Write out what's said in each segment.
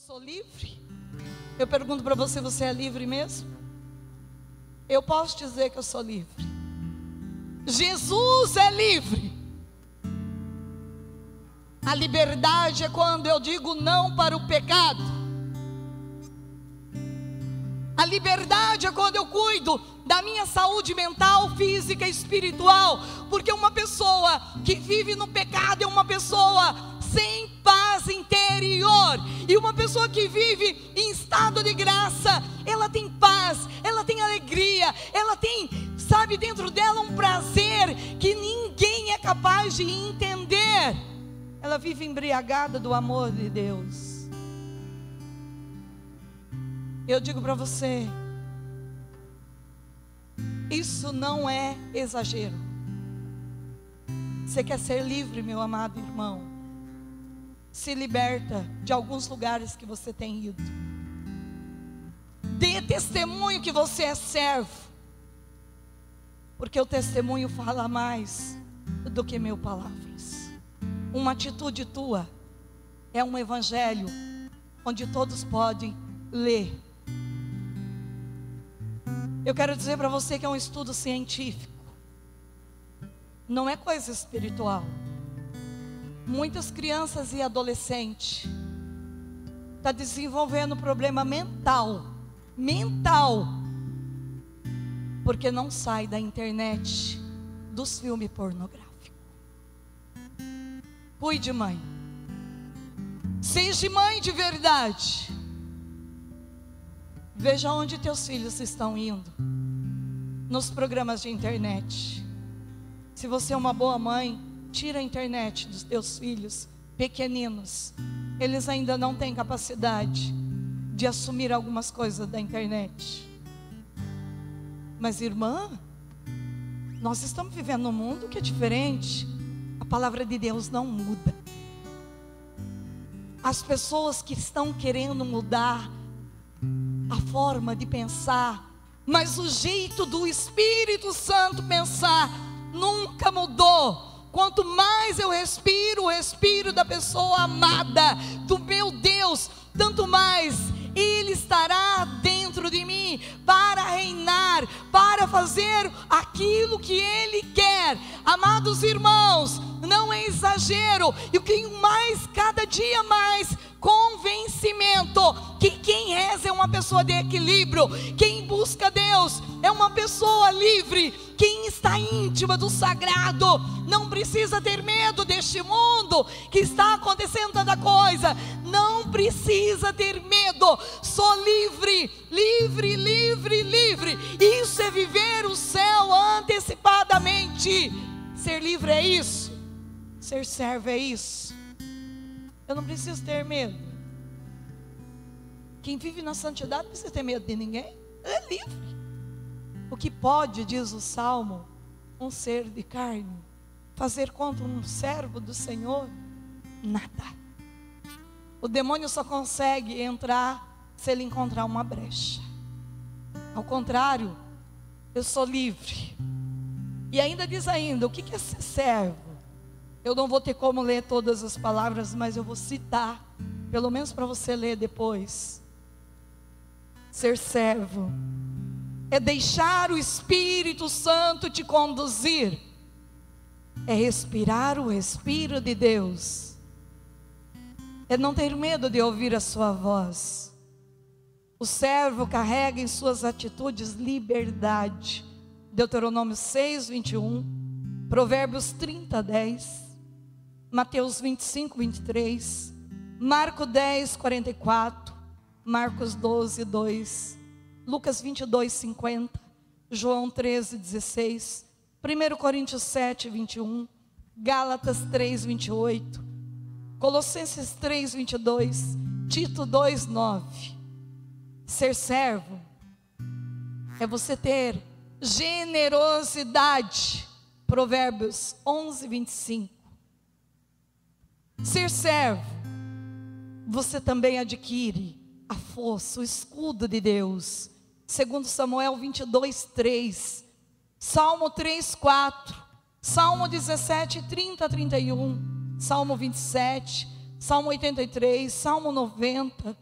sou livre? Eu pergunto para você, você é livre mesmo? Eu posso dizer que eu sou livre. Jesus é livre. A liberdade é quando eu digo não para o pecado. A liberdade é quando eu cuido da minha saúde mental, física e espiritual. Porque uma pessoa que vive no pecado é uma pessoa sem paz interior. E uma pessoa que vive em estado de graça, ela tem paz, ela tem alegria, ela tem, sabe, dentro dela um prazer que ninguém é capaz de entender. Ela vive embriagada do amor de Deus. Eu digo para você, isso não é exagero. Você quer ser livre, meu amado irmão? Se liberta de alguns lugares que você tem ido. Dê testemunho que você é servo. Porque o testemunho fala mais do que mil palavras. Uma atitude tua é um evangelho onde todos podem ler. Eu quero dizer para você que é um estudo científico. Não é coisa espiritual. Muitas crianças e adolescentes estão desenvolvendo problema mental. Porque não sai da internet, dos filmes pornográficos. Cuide, mãe. Seja mãe de verdade. Veja onde teus filhos estão indo. Nos programas de internet. Se você é uma boa mãe, tira a internet dos teus filhos pequeninos. Eles ainda não têm capacidade de assumir algumas coisas da internet. Mas irmã, nós estamos vivendo num mundo que é diferente. A palavra de Deus não muda. As pessoas que estão querendo mudar a forma de pensar, mas o jeito do Espírito Santo pensar nunca mudou. Quanto mais eu respiro o respiro da pessoa amada, do meu Deus, tanto mais Ele estará dentro de mim para reinar, para fazer aquilo que Ele quer. Amados irmãos, não é exagero. Eu tenho mais, cada dia mais, convencimento que quem reza é uma pessoa de equilíbrio. Quem busca Deus é uma pessoa livre. Quem está íntima do sagrado não precisa ter medo deste mundo que está acontecendo tanta coisa. Não precisa ter medo. Sou livre, livre, livre, livre. Isso é viver o céu antecipadamente. Ser livre é isso. Ser servo é isso. Eu não preciso ter medo. Quem vive na santidade não precisa ter medo de ninguém. É livre. O que pode, diz o Salmo, um ser de carne fazer contra um servo do Senhor? Nada. O demônio só consegue entrar se ele encontrar uma brecha. Ao contrário, eu sou livre. E ainda diz ainda, o que é ser servo? Eu não vou ter como ler todas as palavras, mas eu vou citar, pelo menos para você ler depois. Ser servo é deixar o Espírito Santo te conduzir. É respirar o respiro de Deus. É não ter medo de ouvir a sua voz. O servo carrega em suas atitudes liberdade. Deuteronômio 6, 21. Provérbios 30, 10. Mateus 25, 23. Marcos 10, 44. Marcos 12, 2. Lucas 22, 50. João 13, 16. 1 Coríntios 7, 21. Gálatas 3, 28. Colossenses 3, 22. Tito 2, 9. Ser servo é você ter generosidade. Provérbios 11, 25. Ser servo, você também adquire a força, o escudo de Deus. Segundo Samuel 22, 3. Salmo 3, 4. Salmo 17, 30, 31. Salmo 27. Salmo 83. Salmo 90.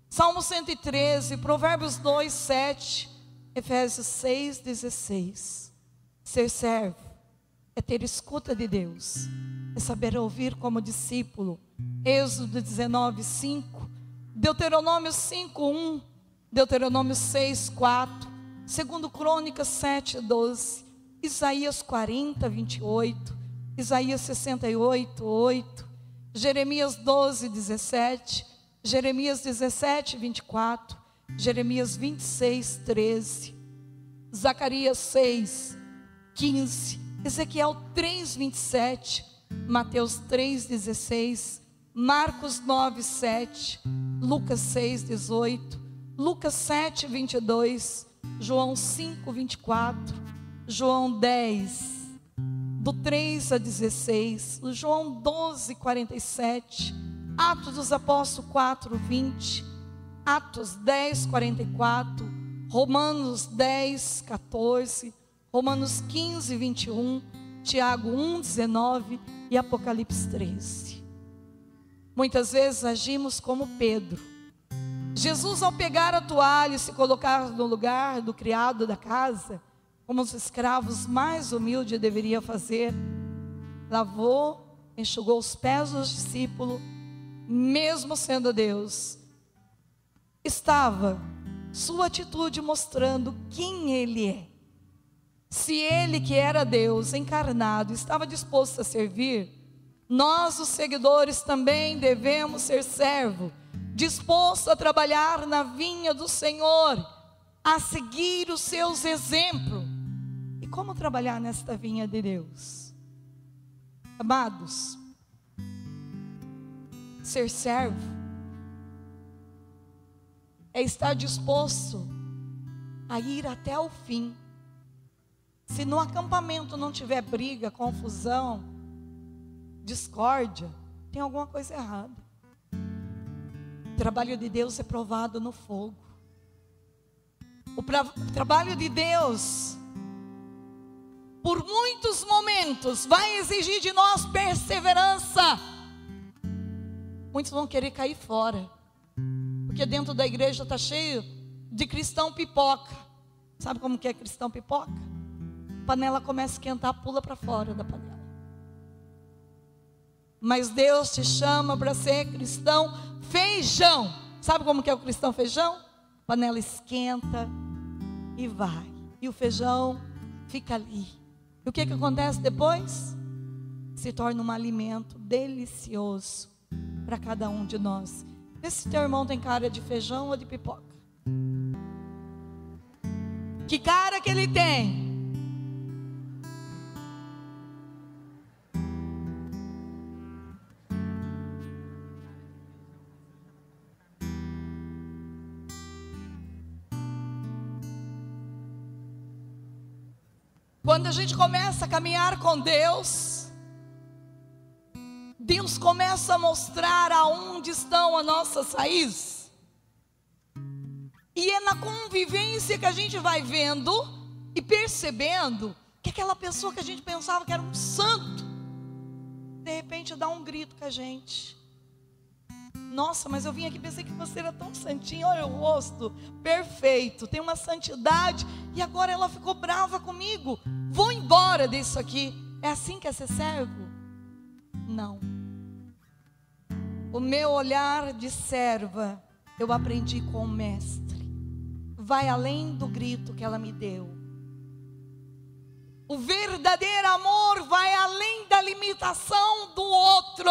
Salmo 113, Provérbios 2, 7, Efésios 6, 16. Ser servo é ter escuta de Deus, é saber ouvir como discípulo. Êxodo 19, 5, Deuteronômio 5, 1, Deuteronômio 6, 4, 2 Crônicas 7, 12, Isaías 40, 28, Isaías 68, 8, Jeremias 12, 17, Jeremias 17, 24, Jeremias 26, 13, Zacarias 6, 15, Ezequiel 3, 27, Mateus 3, 16, Marcos 9, 7, Lucas 6, 18, Lucas 7, 22, João 5, 24, João 10, do 3 a 16, João 12, 47, Atos dos Apóstolos 4, 20, Atos 10, 44, Romanos 10, 14, Romanos 15, 21, Tiago 1, 19 e Apocalipse 13. Muitas vezes agimos como Pedro. Jesus, ao pegar a toalha e se colocar no lugar do criado da casa, como os escravos mais humildes deveriam fazer, lavou, enxugou os pés dos discípulos, mesmo sendo Deus. Estava sua atitude mostrando quem Ele é. Se Ele, que era Deus encarnado, estava disposto a servir, nós, os seguidores, também devemos ser servo, disposto a trabalhar na vinha do Senhor, a seguir os seus exemplos. E como trabalhar nesta vinha de Deus? Amados, ser servo é estar disposto a ir até o fim. Se no acampamento não tiver briga, confusão, discórdia, tem alguma coisa errada. O trabalho de Deus é provado no fogo. O trabalho de Deus, por muitos momentos, vai exigir de nós perseverança. Muitos vão querer cair fora, porque dentro da igreja está cheio de cristão pipoca. Sabe como que é cristão pipoca? A panela começa a esquentar, pula para fora da panela. Mas Deus te chama para ser cristão feijão. Sabe como que é o cristão feijão? A panela esquenta e vai, e o feijão fica ali. E o que acontece depois? Se torna um alimento delicioso para cada um de nós. Vê se teu irmão tem cara de feijão ou de pipoca. Que cara que ele tem? Quando a gente começa a caminhar com Deus, Deus começa a mostrar aonde estão as nossas raízes. E é na convivência que a gente vai vendo e percebendo que aquela pessoa que a gente pensava que era um santo, de repente dá um grito com a gente. Nossa, mas eu vim aqui e pensei que você era tão santinho, olha o rosto, perfeito, tem uma santidade, e agora ela ficou brava comigo, vou embora disso aqui. É assim que é ser servo? Não. O meu olhar de serva, eu aprendi com o mestre, vai além do grito que ela me deu. O verdadeiro amor vai além da limitação do outro.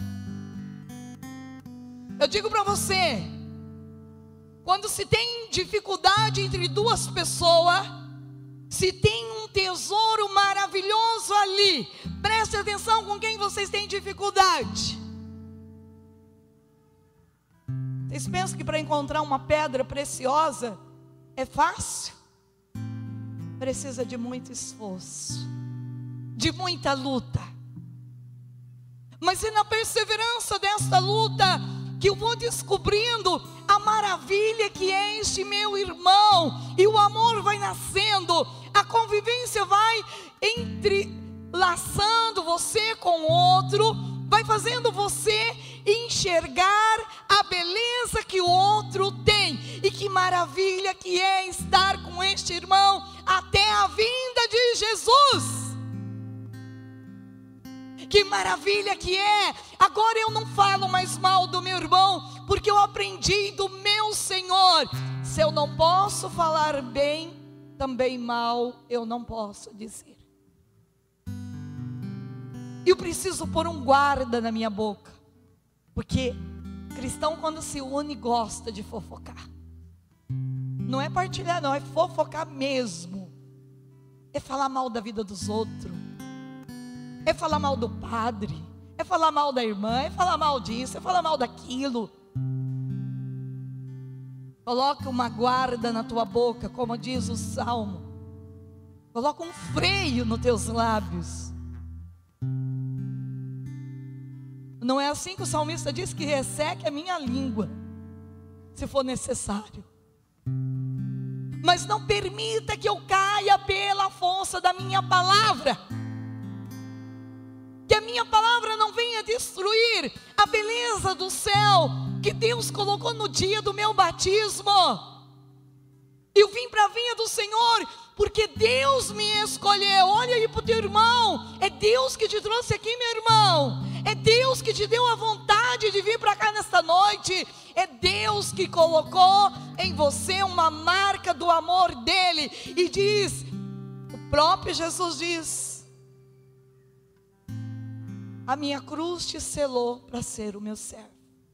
Eu digo para você, quando se tem dificuldade entre duas pessoas, se tem um tesouro maravilhoso ali, preste atenção com quem vocês têm dificuldade. Vocês pensam que para encontrar uma pedra preciosa é fácil? Precisa de muito esforço, de muita luta. Mas é na perseverança desta luta que eu vou descobrindo a maravilha que é este meu irmão, e o amor vai nascendo, a convivência vai entrelaçando você com o outro, vai fazendo você enxergar a beleza que o outro que maravilha que é estar com este irmão até a vinda de Jesus. Que maravilha que é. Agora eu não falo mais mal do meu irmão, porque eu aprendi do meu Senhor. Se eu não posso falar bem, também mal eu não posso dizer. Eu preciso pôr um guarda na minha boca, porque cristão, quando se une, gosta de fofocar. Não é partilhar, não, é fofocar mesmo. É falar mal da vida dos outros, é falar mal do padre, é falar mal da irmã, é falar mal disso, é falar mal daquilo. Coloca uma guarda na tua boca, como diz o Salmo. Coloca um freio nos teus lábios. Não é assim que o salmista diz, que resseque a minha língua, se for necessário. Mas não permita que eu caia pela força da minha palavra. Que a minha palavra não venha destruir a beleza do céu que Deus colocou no dia do meu batismo. Eu vim para a vinha do Senhor porque Deus me escolheu. Olha aí para o teu irmão. É Deus que te trouxe aqui, meu irmão. É Deus que te deu a vontade de vir para cá nesta noite. É Deus que colocou em você uma marca do amor dele. E diz, o próprio Jesus diz: a minha cruz te selou para ser o meu servo.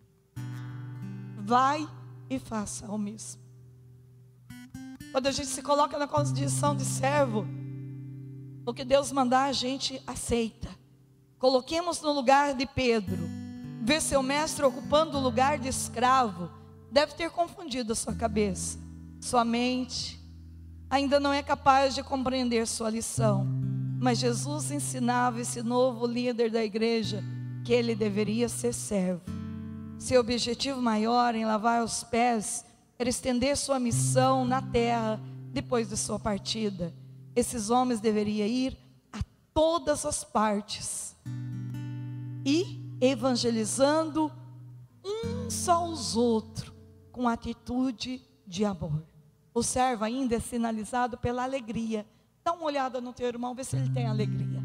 Vai e faça o mesmo. Quando a gente se coloca na condição de servo, o que Deus mandar a gente aceita. Coloquemos no lugar de Pedro. Ver seu mestre ocupando o lugar de escravo deve ter confundido a sua cabeça. Sua mente ainda não é capaz de compreender sua lição. Mas Jesus ensinava esse novo líder da igreja que ele deveria ser servo. Seu objetivo maior em lavar os pés era estender sua missão na terra depois de sua partida. Esses homens deveriam ir a todas as partes e evangelizando uns aos outros com atitude de amor. O servo ainda é sinalizado pela alegria. Dá uma olhada no teu irmão, vê se ele tem alegria.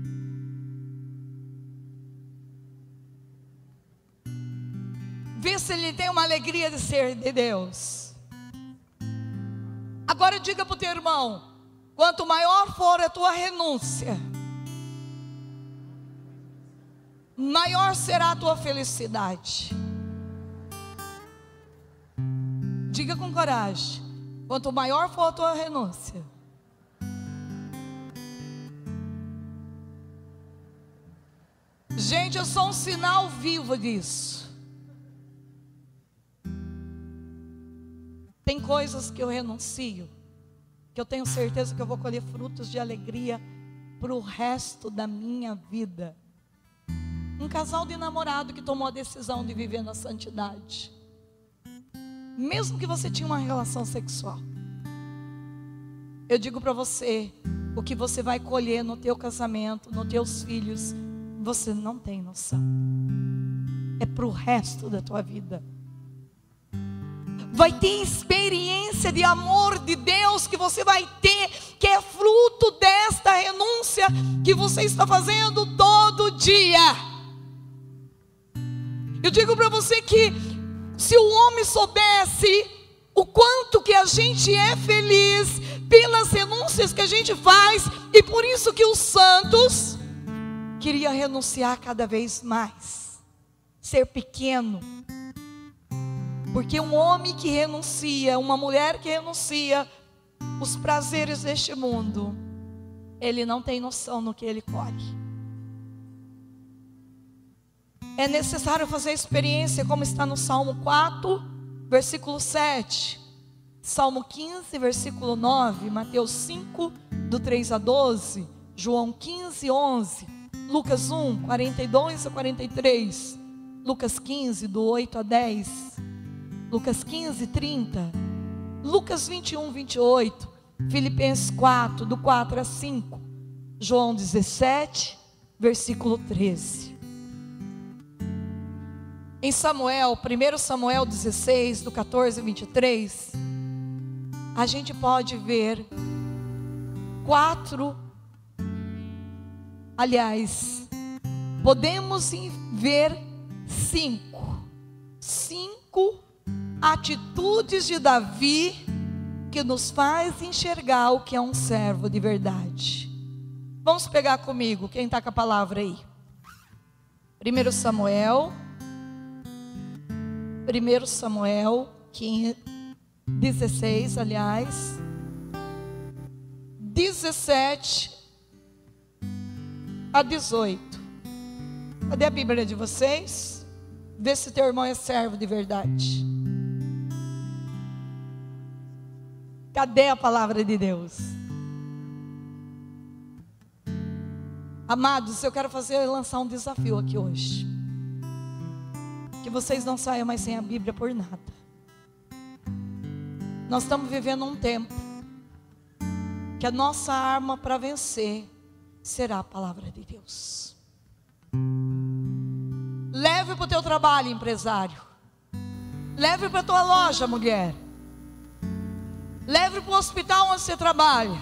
Vê se ele tem uma alegria de ser de Deus. Agora diga para o teu irmão: quanto maior for a tua renúncia, maior será a tua felicidade. Diga com coragem: quanto maior for a tua renúncia, gente, eu sou um sinal vivo disso. Tem coisas que eu renuncio, que eu tenho certeza que eu vou colher frutos de alegria para o resto da minha vida. Um casal de namorado que tomou a decisão de viver na santidade, mesmo que você tinha uma relação sexual, eu digo para você, o que você vai colher no teu casamento, nos teus filhos, você não tem noção. É para o resto da tua vida. Vai ter experiência de amor de Deus que você vai ter, que é fruto desta renúncia que você está fazendo todo dia. Eu digo para você que se o homem soubesse o quanto que a gente é feliz pelas renúncias que a gente faz, e por isso que os santos queria renunciar cada vez mais, ser pequeno. Porque um homem que renuncia, uma mulher que renuncia os prazeres deste mundo, ele não tem noção no que ele colhe. É necessário fazer experiência, como está no Salmo 4, versículo 7, Salmo 15, versículo 9, Mateus 5, do 3 a 12, João 15, 11, Lucas 1, 42 a 43, Lucas 15, do 8 a 10, Lucas 15, 30, Lucas 21, 28, Filipenses 4, do 4 a 5, João 17, versículo 13. Em Samuel, 1 Samuel 16, do 14 a 23, a gente pode ver podemos ver cinco atitudes de Davi que nos faz enxergar o que é um servo de verdade. Vamos pegar comigo, quem está com a palavra aí? 1 Samuel 16, 17 a 18. Cadê a Bíblia de vocês? Vê se teu irmão é servo de verdade. Cadê a palavra de Deus? Amados, eu quero lançar um desafio aqui hoje. Que vocês não saiam mais sem a Bíblia por nada. Nós estamos vivendo um tempo que a nossa arma para vencer será a palavra de Deus. Leve para o teu trabalho, empresário. Leve para a tua loja, mulher. Leve para o hospital onde você trabalha.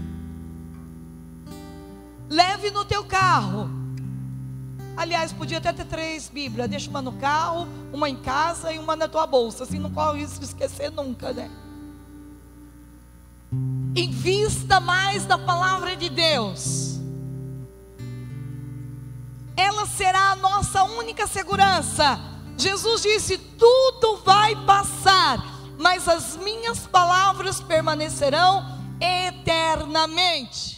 Leve no teu carro. Aliás, podia até ter 3 Bíblias. Deixa uma no carro, uma em casa e uma na tua bolsa. Assim não corre risco de esquecer nunca, né? Invista mais na palavra de Deus. Ela será a nossa única segurança. Jesus disse: tudo vai passar, mas as minhas palavras permanecerão eternamente.